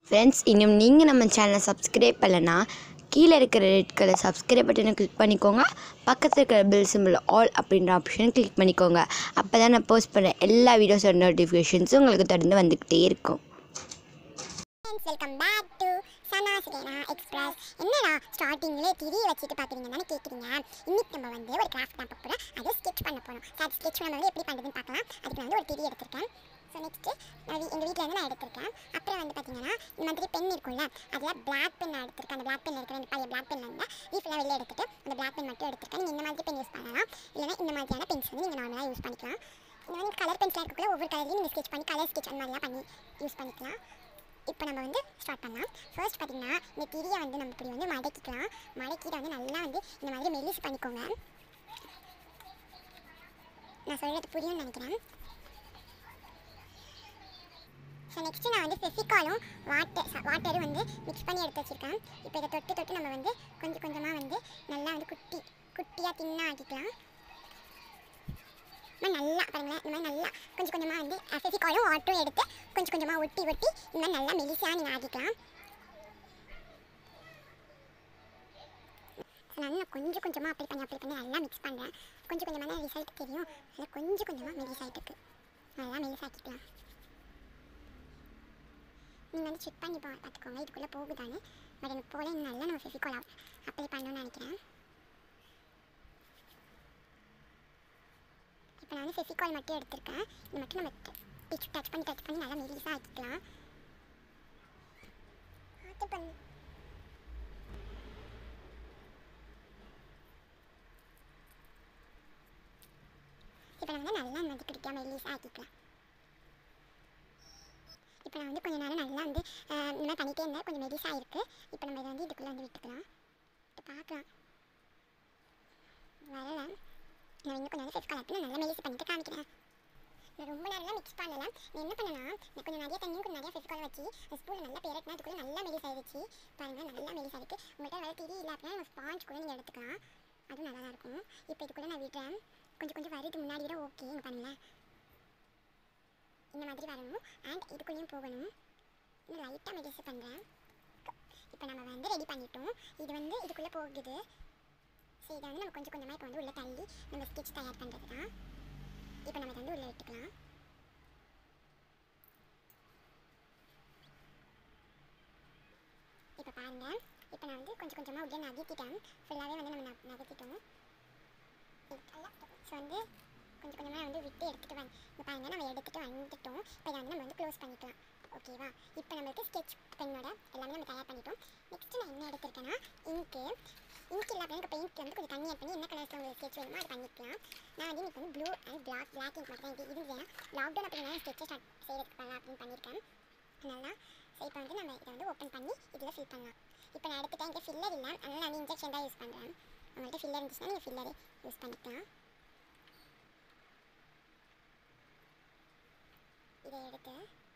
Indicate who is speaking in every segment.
Speaker 1: Friends, இன்னும் நீங்கள் நம்ம சேனலை சப்ஸ்கிரைப் பண்ணலைன்னா கீழே இருக்கிற ரெட் கலர் சப்ஸ்கிரைப் பட்டனை கிளிக் பண்ணிக்கோங்க. பக்கத்தில் இருக்கிற பெல் சிம்பிள் ஆல் அப்படின்ற ஆப்ஷனை கிளிக் பண்ணிக்கோங்க. அப்போ தான் நான் போஸ்ட் பண்ண எல்லா வீடியோஸோட நோட்டிஃபிகேஷன்ஸும் உங்களுக்கு தொடர்ந்து வந்துக்கிட்டே இருக்கும்.
Speaker 2: Welcome back to Sana Sukaina express. என்னடா ஸ்டார்டிங்லேயே திரி வச்சுட்டு பார்க்குறீங்கன்னு கேட்குறீங்க. இன்னைக்கு நம்ம ஒரு கிராஃப்ட் தான் பார்க்க போகிறோம். அதை ஸ்கெட்ச் பண்ண போகிறோம். அது ஸ்கெட்ச் நம்ம எப்படி பண்ணுறதுன்னு பார்க்கலாம். அதுக்கு நான் ஒரு திரி எடுத்திருக்கேன். ஸோ நெக்ஸ்ட்டு எங்கள் வீட்டில் நான் எடுத்திருக்கேன். அப்புறம் பார்த்தீங்கன்னா இந்த மாதிரி பென் இருக்கும்ல, அதில் பிளாக் பென் எடுத்திருக்கேன். அந்த பிளாக் பென் இருக்கிற பழைய பிளாக் பென் இருந்தால் ரீஃபில்லாக வெளியே எடுத்துட்டு அந்த பிளாக் பென் மட்டும் எடுத்திருக்கேன். நீங்கள் இந்த மாதிரி பென் யூஸ் பண்ணலாம், இல்லைனா இந்த மாதிரியான பென்ஸ் நீங்கள் நார்மலாக யூஸ் பண்ணிக்கலாம். இந்த மாதிரி கலர் பென்ஸ்லாம் இருக்கக்குள்ள ஒவ்வொரு கலர்லையும் நீங்கள் ஸ்கெட்ச் பண்ணி கலர் ஸ்கெட்ச் அந்த மாதிரிலாம் பண்ணி யூஸ் பண்ணிக்கலாம். இப்போ நம்ம ஸ்டார்ட் பண்ணலாம். ஃபர்ஸ்ட் பார்த்தீங்கன்னா இந்த திரியை நம்ம இப்படி மடக்கிக்கலாம். மடக்கிட்டு நல்லா இந்த மாதிரி மெலிஸ் பண்ணிக்கோங்க. நான் சொல்கிறது புரியும்னு நினைக்கிறேன். ஸோ நெக்ஸ்ட்டு நான் ஃபெவிகாலும் வாட்டரும் மிக்ஸ் பண்ணி எடுத்து வச்சுருக்கேன். இப்போ இதை தொட்டு நம்ம கொஞ்சம் கொஞ்சமாக நல்லா குட்டியாக தின்னாக ஆக்கிக்கலாம். நல்லா பாருங்களேன், இந்த மாதிரி நல்லா கொஞ்சம் கொஞ்சமாக ஃபெவிகாலும் வாட்டரும் எடுத்து கொஞ்சம் கொஞ்சமாக ஒட்டி இந்த மாதிரி நல்லா மெலிசாக நீங்கள் ஆக்கிக்கலாம். நல்லா கொஞ்சம் கொஞ்சமாக அப்ளை பண்ணி நல்லா மிக்ஸ் பண்ணுறேன். கொஞ்சம் கொஞ்சமாக தான் ரிசல்ட் தெரியும். அதில் கொஞ்சம் கொஞ்சமாக மெலிசாகிட்டு நல்லா மெலிசாக்கிக்கலாம். நீங்கள் செக் பண்ணி பார்த்துக்கோங்க இதுக்குள்ளே போகுதான்னு. பட் எனக்கு போல நல்லா நம்ம ஃபெவிகால் அப்ளை பண்ணணும்னு நினைக்கிறேன். இப்போ நான் ஃபெவிகால் மட்டும் எடுத்திருக்கேன். இது மட்டும் நம்ம டச் பண்ணி நல்லா மெலிசாக ஆக்கிக்கலாம். இப்போ நம்ம நல்லா குடிக்காம மெலிசாக ஆக்கிக்கலாம். இப்போ நான் கொஞ்சம் நேரம் நல்லா இந்த மாதிரி பண்ணிகிட்டே இருந்தேன். கொஞ்சம் மெலிசாக இருக்குது. இப்போ நம்ம இதை இதுக்குள்ளே விட்டுக்கலாம். இப்போ பார்க்கலாம் வரலை. நான் இன்னும் கொஞ்சம் ஃபெவிகால் ஆக்கி நல்லா மெலிஸ் பண்ணிட்டு காமிக்கிறேன். நான் ரொம்ப நேரம்லாம் மிக்ஸ் பண்ணலாம். நான் என்ன பண்ணேன்னா நான் கொஞ்சம் நிறைய தண்ணியும் கொஞ்சம் நிறைய ஃபெவிகால் வச்சு அந்த ஸ்பூனில் நல்லா பேரட்டினா அதுக்குள்ளே நல்லா மெலிஸ் ஆகிடுச்சு. பாருங்கள் நல்லா மெலிஸ் ஆகிருக்கு. உங்கள்கிட்ட வேறு திரி இல்லை அப்படின்னா நம்ம ஸ்பாஞ்ச் கூட நீங்கள் எடுத்துக்கலாம். அதுவும் நல்லா தான் இருக்கும். இப்போ இதுக்குள்ளே நான் விடுறேன். கொஞ்சம் வருது முன்னாடி விட ஓகே. இங்கே பாருங்களேன், இந்த மாதிரி வரணும். அண்ட் இதுக்குள்ளேயும் போகணும். இன்னும் லைட்டாக மெலிஸ் பண்ணுறேன். இப்போ நம்ம ரெடி பண்ணிட்டோம். இது இதுக்குள்ளே போகுது. ஸோ இதை நம்ம கொஞ்சம் கொஞ்சமாக இப்போ உள்ளே தள்ளி நம்ம ஸ்கெட்ச் தயார் பண்ணுறது தான். இப்போ நம்ம உள்ளே விட்டுக்கலாம். இப்போ பாருங்கள், இப்போ நான் கொஞ்சம் கொஞ்சமாக உள்ளே நகர்த்திட்டேன். ஃபுல்லாகவே நம்ம நகர்த்திட்டோம். ஸோ கொஞ்சம் கொஞ்சமாக விட்டு எடுத்துகிட்டு இப்போ பாருங்கள் நம்ம எடுத்துகிட்டு வந்துட்டோம். இப்போ இதை நம்ம க்ளோஸ் பண்ணிக்கலாம். ஓகேவா? இப்போ நம்மளுக்கு ஸ்கெட்ச் பெண்ணோட எல்லாமே நம்ம தயார் பண்ணிட்டோம். நெக்ஸ்ட்டு நான் என்ன எடுத்துருக்கேன்னா இங்க் இல்லை அப்படின்னா பெயிண்ட் கொஞ்சம் தண்ணி ஆட் பண்ணி என்ன கலர்ஸில் உங்களுக்கு ஸ்கெட்ச் வேணுமோ அது பண்ணிக்கலாம். நான் இன்னைக்கு ப்ளூ அண்ட் பிளாக் இங்க் மட்டும் தான் இது இருந்தேன். லாக்டவுன் அப்படின்னா ஸ்கெட்சை ஸ்டார்ட் செய்கிறதுக்கு பண்ணலாம் அப்படின்னு பண்ணியிருக்கேன். நல்லா ஸோ இப்போ நம்ம இதை ஓப்பன் பண்ணி இதில் ஃபில் பண்ணலாம். இப்போ நான் எடுத்துட்டேன். இங்கே ஃபில்லர் இல்லை, அதனால் நான் இன்ஜெக்ஷன் தான் யூஸ் பண்ணுறேன். உங்கள்கிட்ட ஃபில்லர் இருந்துச்சுன்னா நீங்கள் ஃபில்லரே யூஸ் பண்ணிக்கலாம். இதை எடுத்து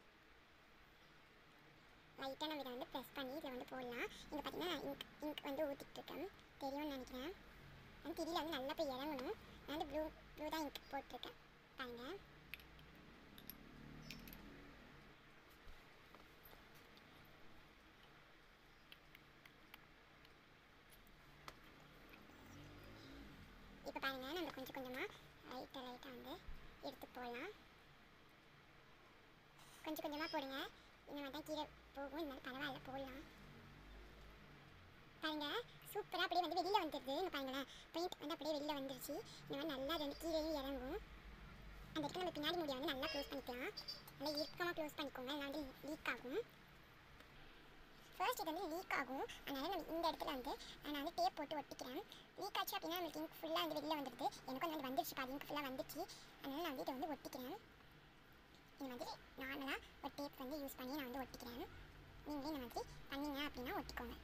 Speaker 2: லைட்டாக நம்ம இதை ப்ரெஸ் பண்ணி இதில் போடலாம். இங்கே பார்த்தீங்கன்னா இங்க் ஊற்றிட்டுருக்கேன், தெரியும்னு நினைக்கிறேன். அந்த திரியில் நல்லா போய் இறங்கணும். நான் ப்ளூ தான் இங்க் போட்டிருக்கேன். பாருங்கள், இப்போ பாருங்கள் நம்ம கொஞ்சம் கொஞ்சமாக லைட்டாக எடுத்து போடலாம். கொஞ்சம் கொஞ்சமாக போடுங்க. இந்த மாதிரி தான் கீழே போகும். இந்த மாதிரி பரவாயில்ல, போடலாம். பாருங்கள், சூப்பராக அப்படியே வெளியில் வந்துடுது. இங்கே பாருங்களேன், பெயிண்ட் அப்படியே வெளியில் வந்துருச்சு. இந்த மாதிரி நல்லா கீழேயும் இறங்கும். அந்த இடத்துல நம்ம பின்னாடி முடியை நல்லா க்ளோஸ் பண்ணிக்கலாம். நல்லா இறுக்கமாக க்ளோஸ் பண்ணிக்கோங்க. இல்லை லீக் ஆகும். ஃபர்ஸ்ட் இது லீக் ஆகும். அதனால் நம்ம இந்த இடத்துல நான் டேப் போட்டு ஒட்டிக்கிறேன். லீக் ஆச்சு அப்படின்னா நம்மளுக்கு இங்க் ஃபுல்லாக வெளியில் வந்துடுது. எனக்கும் வந்துருச்சு, பாதி இங்க் ஃபுல்லாக வந்துச்சு. அதனால் நான் இதை ஒட்டிக்கிறேன். இந்த மாதிரி நார்மலாக ஒரு டேப் யூஸ் பண்ணி நான் ஒட்டிக்கிறேன். நீங்களே இந்த மாதிரி பண்ணிங்க அப்படின்னா ஒட்டிக்கோங்க.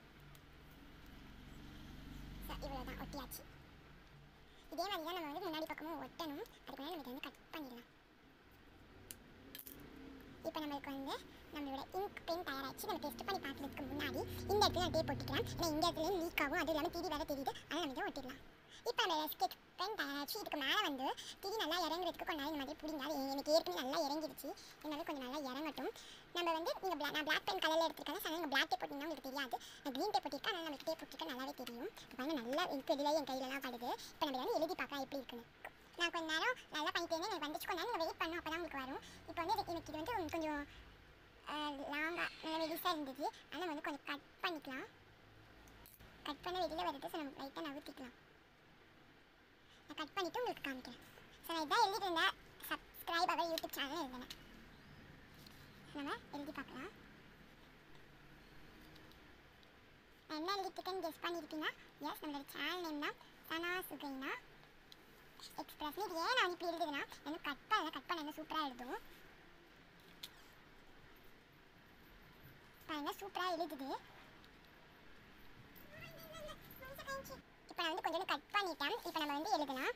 Speaker 2: ஸோ இவ்வளோ தான், ஒட்டியாச்சு. இதே மாதிரி தான் நம்ம முன்னாடி பக்கமும் ஒட்டணும். அதுக்கு முன்னாடி நம்ம இதை கட் பண்ணிடலாம். இப்போ நம்மளுக்கு நம்மளோட இங்க் பென் தயாராகிடுச்சு. நம்ம டெஸ்ட் பண்ணி பார்க்குறதுக்கு முன்னாடி இந்த இடத்துல நான் டேப் ஒட்டிக்கலாம். ஏன்னா இந்த இடத்துல லீக் ஆகும். அதுவும் இல்லாமல் திரி வேறு தெரியுது. அதனால் நம்ம இதை ஒட்டிடலாம். இப்போ நம்ம ஸ்கெட்ச் பென் தயாராச்சு. இதுக்கு மேலே வந்து திரி நல்லா இறங்குறதுக்கு கொஞ்சம் நாள் இந்த மாதிரி பிடிங்க. அது எனக்கு ஏற்கனவே நல்லா இறங்கிடுச்சு. இருந்தாலும் கொஞ்சம் நல்லா இறங்கட்டும். நம்ம வந்து நான் பிளாக் பென் கலரில் எடுத்துருக்கேன். ஸோ நீங்கள் பிளாக் டேப் போட்டிங்கன்னா உங்களுக்கு தெரியாது. நான் க்ரீன் டேப் போட்டிருக்கேன். அதனால் நமக்கு டேப் போட்டிருக்கேன் நல்லாவே தெரியும். இப்போ வந்து நல்லா எனக்கு இதில் என் கையிலலாம் படுது. இப்போ நம்ம வந்து எழுதி பார்க்கலாம் எப்படி இருக்குன்னு. நான் கொஞ்சம் நேரம் நல்லா பண்ணிட்டு இருந்தேன். எனக்கு வந்துச்சு. கொஞ்சம் நேரம் நீங்கள் வெயிட் பண்ணணும். அப்போ தான் உங்களுக்கு வரும். இப்போ வந்து எனக்கு இது வந்து கொஞ்சம் லாங்காக நல்லா மெலிசாக இருந்துச்சு. ஆனால் வந்து கொஞ்சம் கட் பண்ணிக்கலாம். கட் பண்ண வெளியில் வருது. ஸோ நம்ம லைட்டாக நவுத்திக்கலாம். நான் கட் பண்ணிவிட்டு உங்களுக்கு காமிக்கிறேன். ஸோ நான் இதான் எழுதிட்டு இருந்தேன். சப்ஸ்கிரைப் அவர் யூடியூப் சேனல் எழுதினேன். நம்ம எழுதி பார்க்கலாம். நான் என்ன எழுதிட்டுருக்கேன்னு கெஸ் பண்ணியிருக்கீங்கன்னா எஸ், நம்மளோட சேனல் நேம் தான் சனா சுகைனா எக்ஸ்பிரஸ். இது ஏன் நான் இப்படி எழுதுதுன்னா எனக்கு கட் பண்ண சூப்பராக எழுதும். பாருங்க சூப்பராக எழுதுது. இப்போ நான் வந்து கொஞ்சம் கட் பண்ணிட்டேன். இப்போ நம்ம வந்து எழுதலாம்.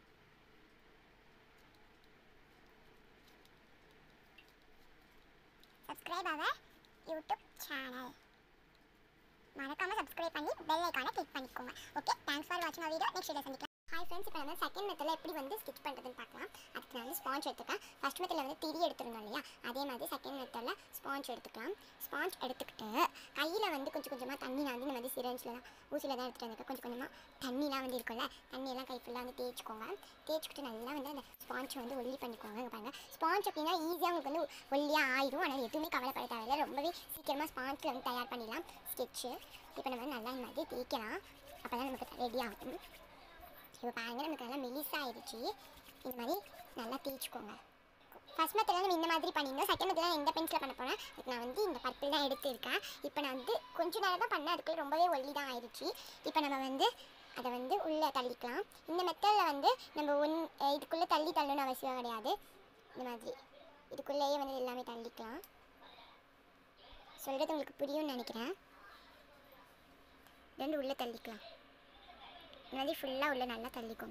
Speaker 2: Subscribe our YouTube channel. மறக்காமல் சப்ஸ்கிரைப் பண்ணி பெல் ஐக்கானை கிளிக் பண்ணிக்கோங்க. ஓகே, தேங்க்ஸ் ஃபார் வாட்சிங் வீடியோ. நெக்ஸ்ட் வீடியோ சந்திக்கலாம். ஹாய் ஃப்ரெண்ட்ஸ், இப்போ நம்ம செகண்ட் மெத்தடில் எப்படி வந்து ஸ்டிச் பண்ணுறதுன்னு பார்க்கலாம். அதுக்கு நான் வந்து ஸ்பாஞ்ச் எடுத்துக்கலாம். ஃபஸ்ட் மெத்தடில் வந்து திரி எடுத்துருந்தோம் இல்லையா, அதே மாதிரி செகண்ட் மெத்தடில் ஸ்பாஞ்ச் எடுத்துக்கலாம். ஸ்பாஞ்ச் எடுத்துக்கிட்டு கையில் வந்து கொஞ்சம் கொஞ்சமாக தண்ணி நான் வந்து இந்த மாதிரி சிரஞ்சில் தான் ஊசியில் தான் எடுத்துகிட்டு வந்திருக்கேன். கொஞ்சம் கொஞ்சமாக தண்ணிலாம் வந்து இருக்கும்ல, தண்ணியெல்லாம் கை ஃபுல்லாக வந்து தேய்ச்சிக்கோங்க. தேய்ச்சிக்கிட்டு நல்லா வந்து அந்த ஸ்பாஞ்சை வந்து ஒல்லி பண்ணிக்கோங்க. இங்கே பாருங்கள், ஸ்பாஞ்ச் அப்படின்னா ஈஸியாக உங்களுக்கு வந்து ஒல்லியாக ஆயிடும். ஆனால் எதுவுமே கவலைப்பட தேவையில்லை. ரொம்பவே சீக்கிரமாக ஸ்பாஞ்சில் வந்து தயார் பண்ணிடலாம் ஸ்கெட்சு. இப்போ நம்ம நல்லா இந்த மாதிரி தேய்க்கலாம். அப்போ தான் நமக்கு ரெடி ஆகும். இப்போ பாருங்கள், நமக்கு நல்லா மெலிசாக ஆயிடுச்சு. இந்த மாதிரி நல்லா தேய்ச்சிக்கோங்க. ஃபஸ்ட் மெத்தடில் நம்ம இந்த மாதிரி பண்ணியிருந்தோம். செகண்ட் மெத்தடில் எந்த பென்சில் பண்ண போகிறேன். நான் வந்து இந்த பர்பிள் தான் எடுத்துருக்கேன். இப்போ நான் வந்து கொஞ்சம் நேரம் தான் பண்ணேன். அதுக்குள்ளே ரொம்பவே ஒல்லி தான் ஆயிடுச்சு. இப்போ நம்ம வந்து அதை வந்து உள்ளே தள்ளிக்கலாம். இந்த மெத்தடில் வந்து நம்ம இதுக்குள்ளே தள்ளணும்னு அவசியம் கிடையாது. இந்த மாதிரி இதுக்குள்ளேயே வந்து எல்லாமே தள்ளிக்கலாம். சொல்கிறது உங்களுக்கு புரியும்னு நினைக்கிறேன். ரெண்டு உள்ளே தள்ளிக்கலாம். இந்த மாதிரி ஃபுல்லாக உள்ளே நல்லா தள்ளிக்கோங்க.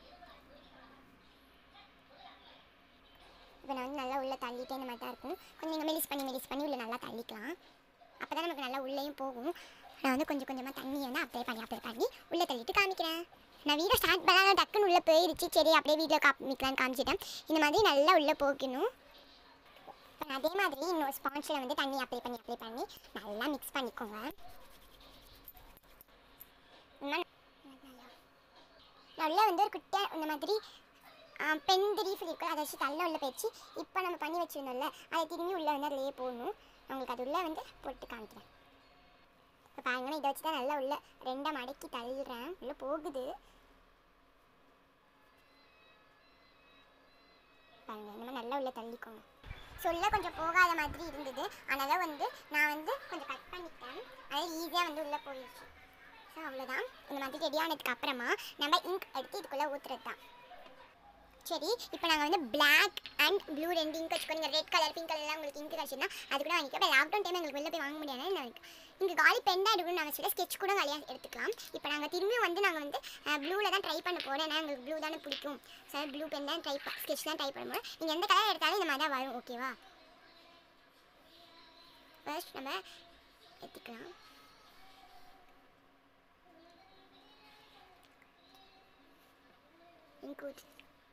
Speaker 2: இப்போ நான் வந்து நல்லா உள்ளே தள்ளிட்டே இந்த மாதிரி தான் இருக்கும். கொஞ்சம் நீங்கள் மெலிஸ் பண்ணி உள்ளே நல்லா தள்ளிக்கலாம். அப்போ தான் நமக்கு நல்லா உள்ளேயும் போகும். நான் வந்து கொஞ்சம் கொஞ்சமாக தண்ணியை வந்து அப்ளை பண்ணி உள்ளே தள்ளிட்டு காமிக்கிறேன். நான் வீடியோ ஸ்டார்ட் பண்ணால் டக்குன்னு உள்ளே போயிடுச்சு. சரி, அப்படியே வீடியோ காமிக்கலான்னு காமிச்சிட்டேன். இந்த மாதிரி நல்லா உள்ளே போகணும். இப்போ அதே மாதிரி இன்னொரு ஸ்பாஞ்சில் வந்து தண்ணி அப்ளை பண்ணி நல்லா மிக்ஸ் பண்ணிக்கோங்க. நல்லா வந்து ஒரு குட்டியாக இந்த மாதிரி பென் ரீஃபில் இருக்கும். அதை வச்சு தள்ள உள்ள போயிடுச்சு. இப்போ நம்ம பண்ணி வச்சுருந்தோம்ல, அதை திரும்பி உள்ளே வந்து அதிலேயே போடணும். உங்களுக்கு அது உள்ளே வந்து போட்டு காமிக்கிறேன். இப்போ பாருங்கன்னா இதை வச்சு தான் நல்லா உள்ளே ரெண்டாக மடக்கி தள்ளுறேன். உள்ளே போகுது பாருங்க. இந்த மாதிரி நல்லா உள்ளே தள்ளிக்கோங்க. சொல்ல கொஞ்சம் போகாத மாதிரி இருந்தது. அதனால் வந்து நான் வந்து கொஞ்சம் கட் பண்ணிட்டேன். அதனால் ஈஸியாக வந்து உள்ளே போயிடுச்சு. ஸோ அவ்வளோதான். இந்த மாதிரி ரெடி ஆனதுக்கு அப்புறமா நம்ம இங்க் எடுத்து இதுக்குள்ளே ஊற்றுறது தான். சரி, இப்போ நாங்கள் வந்து பிளாக் அண்ட் ப்ளூ ரெண்டு இங்க் வச்சுக்கோ. நீங்கள் ரெட் கலர் பிங்க் கலர்லாம் உங்களுக்கு இங்க் கிடச்சிருந்தா அது கூட வாங்கிக்கோ. இப்போ லாக்டவுன் டைம் எங்களுக்கு வெளில போய் வாங்க முடியாது. இங்கே காலி பென் தான் எடுக்கணும்னு அவசியம் இல்லை. ஸ்கெட்ச் கூட காலியாக எடுத்துக்கலாம். இப்போ நாங்கள் திரும்பியும் வந்து நாங்கள் வந்து ப்ளூவில் தான் ட்ரை பண்ண போகிறோம். ஏன்னா எங்களுக்கு ப்ளூ தானே பிடிக்கும். சார் ப்ளூ பென் தான் ஸ்கெட்ச் தான் ட்ரை பண்ண போகிறோம். நீங்கள் எந்த கலர் எடுத்தாலும் இந்த மாதிரி தான் வரும். ஓகேவா? ஃபர்ஸ்ட் நம்ம எடுத்துக்கலாம். இங்க் ஊற்றி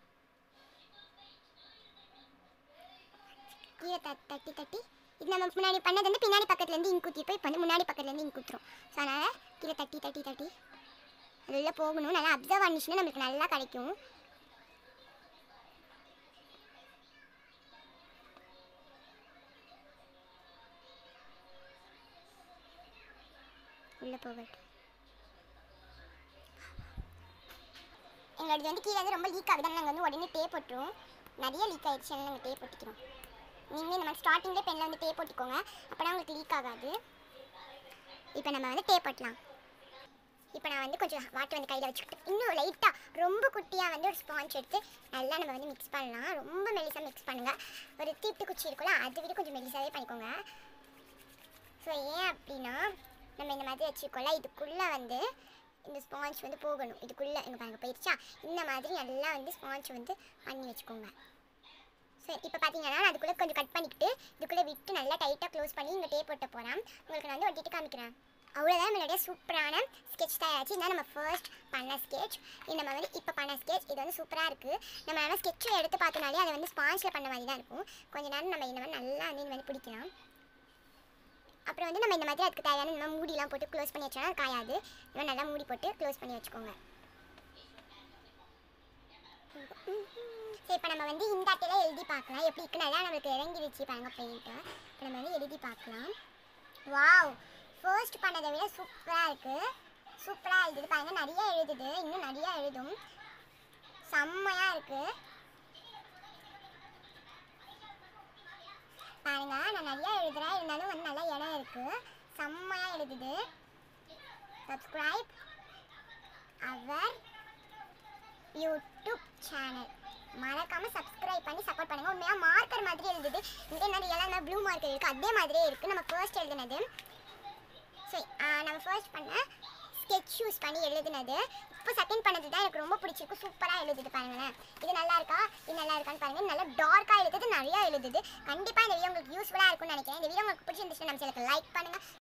Speaker 2: கீழே தட்டி இது நம்ம முன்னாடி பண்ணது வந்து பின்னாடி பக்கத்துலேருந்து இங்க் ஊற்றிப்போம். இப்போ வந்து முன்னாடி பக்கத்துலேருந்து இங்க் ஊற்றுறோம். ஸோ அதனால் கீழே தட்டி அது உள்ளே போகணும். நல்லா அப்சர்வ் பண்ணிச்சுன்னா நம்மளுக்கு நல்லா கிடைக்கும். உள்ளே போகட்டும். எங்களோடது வந்து கீழே வந்து ரொம்ப லீக் ஆகுது. நாங்கள் வந்து உடனே டேப் போட்டுருவோம். நிறைய லீக் ஆகிடுச்சு. அதனால் நாங்கள் டேப் போட்டுக்கிறோம். நீங்களே இந்த மாதிரி ஸ்டார்டிங்கில் பெனில் வந்து டேப் போட்டுக்கோங்க. அப்போனா உங்களுக்கு லீக் ஆகாது. இப்போ நம்ம வந்து டேப் போட்டலாம். இப்போ நான் வந்து கொஞ்சம் வாட்டர் வந்து கையில் வச்சுக்கிட்டு இன்னும் லைட்டாக ரொம்ப குட்டியாக வந்து ஒரு ஸ்பாஞ்ச் எடுத்து நல்லா நம்ம வந்து மிக்ஸ் பண்ணலாம். ரொம்ப மெலிசாக மிக்ஸ் பண்ணுங்கள். ஒரு தீட்டு குச்சி இருக்குல்ல, அதை விட கொஞ்சம் மெலிசாகவே பண்ணிக்கோங்க. ஸோ ஏன் அப்படின்னா நம்ம இந்த மாதிரி வச்சுக்கோல, இதுக்குள்ளே வந்து இந்த ஸ்பாஞ்ச் வந்து போகணும். இதுக்குள்ளே எங்கள் பாருங்க போயிடுச்சா. இந்த மாதிரி நல்லா வந்து ஸ்பாஞ்ச் வந்து பண்ணி வச்சுக்கோங்க. ஸோ இப்போ பார்த்தீங்கன்னா நான் அதுக்குள்ளே கொஞ்சம் கட் பண்ணிக்கிட்டு இதுக்குள்ளே விட்டு நல்லா டைட்டாக க்ளோஸ் பண்ணி இங்கே டேப் போட்ட போகிறேன். உங்களுக்கு நான் வந்து ஒட்டிட்டு காமிக்கிறேன். அவ்வளோதான் நம்மளுடைய சூப்பரான ஸ்கெட்ச் தயாராச்சு. இதுதான் நம்ம ஃபர்ஸ்ட் பண்ண ஸ்கெட்ச். இது நம்ம வந்து இப்போ பண்ண ஸ்கெட்ச். இது வந்து சூப்பராக இருக்குது. நம்ம ஆனால் ஸ்கெட்சை எடுத்து பார்த்தோனாலே அதை வந்து ஸ்பாஞ்சில் பண்ண மாதிரி தான் இருக்கும். கொஞ்ச நேரம் நம்ம இந்த மாதிரி நல்லா வந்து இந்த மாதிரி பிடிக்கலாம். அப்புறம் வந்து நம்ம இந்த மாதிரி அதுக்கு தேவையான இந்த மாதிரி மூடிலாம் போட்டு க்ளோஸ் பண்ணி வச்சோன்னா காயாது. இந்த மாதிரி நல்லா மூடி போட்டு க்ளோஸ் பண்ணி வச்சுக்கோங்க. சரி, இப்போ நம்ம வந்து இந்த இடத்துல எழுதி பார்க்கலாம். எப்படி இருக்குன்னு நல்லா நம்மளுக்கு இறங்கிடுச்சு பாருங்க பெயிண்ட்டு. இப்போ நம்ம வந்து எழுதி பார்க்கலாம். வாவ், ஃபர்ஸ்ட் பண்ணதை விட சூப்பராக இருக்குது. சூப்பராக எழுதுது பாருங்கள். நிறைய எழுதுது, இன்னும் நிறையா எழுதும். செம்மையாக இருக்குது பாருங்க. நான் நிறையா எழுதுகிறேன், இருந்தாலும் வந்து நல்லா இடம் இருக்குது. செம்மையாக எழுதுது. Subscribe our YouTube channel. மறக்காமல் சப்ஸ்கிரைப் பண்ணி சப்போர்ட் பண்ணுங்கள். உண்மையாக மார்க்கர் மாதிரி எழுதுது. இங்கே என்ன ரியலாக ப்ளூ மார்க்கர் இருக்குது, அதே மாதிரியே இருக்குது நம்ம ஃபர்ஸ்ட் எழுதுனது. சரி, நம்ம ஃபர்ஸ்ட் பண்ண ஸ்கெட்ச் யூஸ் பண்ணி எழுதுனது. இப்போ செகண்ட் பண்ணது தான் எனக்கு ரொம்ப பிடிச்சிருக்கு. சூப்பராக எழுதுது பாருங்களேன். இது நல்லா இருக்கா, இது நல்லா இருக்கான்னு பாருங்கள். நல்லா டார்க்காக எழுதுது, நிறையா எழுதுது. கண்டிப்பாக இந்த வீடியோ உங்களுக்கு யூஸ்ஃபுல்லாக இருக்கும்னு நினைக்கிறேன். இந்த வீடியோ உங்களுக்கு பிடிச்சிருந்துச்சுன்னா நம்ம சேனலுக்கு லைக் பண்ணுங்கள்.